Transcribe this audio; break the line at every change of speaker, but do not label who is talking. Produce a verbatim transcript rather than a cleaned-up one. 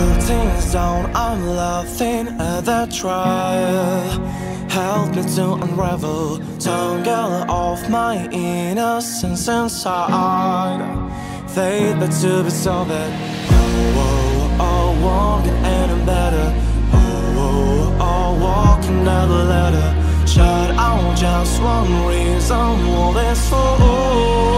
Routines down, I'm laughing at that trial. Help me to unravel, tangle off my innocence inside. Fate but to be solved. Oh, oh, oh, won't get any better. Oh, oh, oh, walk another letter. Shut out just one reason, all this for.